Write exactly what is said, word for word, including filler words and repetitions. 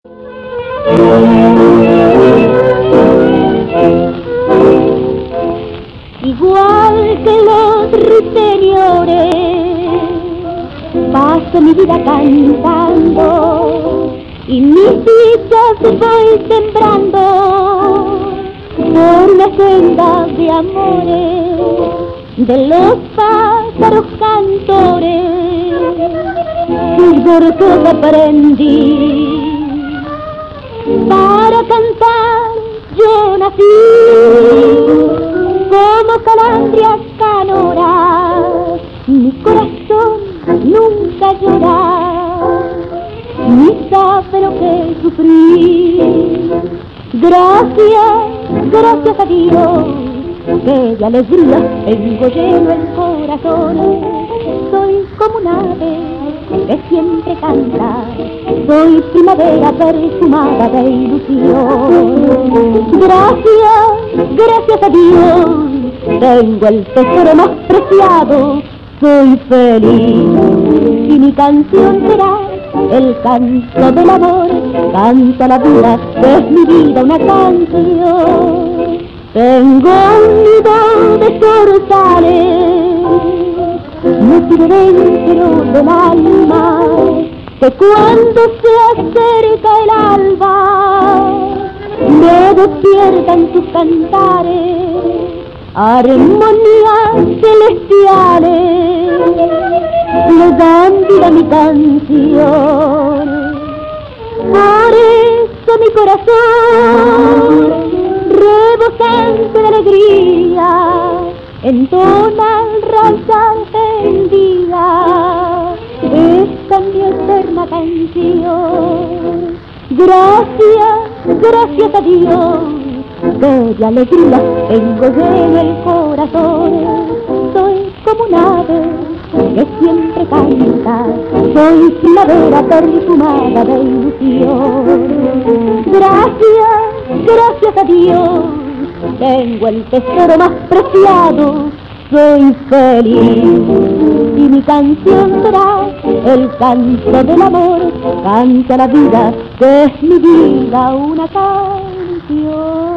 Igual que los ruiseñores, paso mi vida cantando y mis dichas voy sembrando por la senda de amores de los pájaros cantores. Y por todo aprendí, para cantar yo nací, como calandrias canoras, mi corazón nunca llora, ni sabe lo que sufrí. Gracias, gracias a Dios, que de alegría tengo lleno el corazón. Soy como un ave que siempre canta, soy primavera perfumada de ilusión. Gracias, gracias a Dios, tengo el tesoro más preciado, soy feliz y mi canción será el canto del amor. Canta la vida, que es mi vida una canción. Tengo un nido de zorzales, metido dentro del alma, que cuando se acerca el alba me despiertan sus cantares, armonías celestiales, le dan vida a mi canción. Por eso mi corazón, rebosante de alegría, entona al rayar el día esta mi eterna canción. Gracias, gracias a Dios, que de alegría tengo lleno el corazón. Soy como un ave que siempre canta, soy primavera perfumada de ilusión. Gracias, gracias a Dios, tengo el tesoro más preciado, soy feliz y mi canción será el canto del amor. Canta la vida, que es mi vida una canción.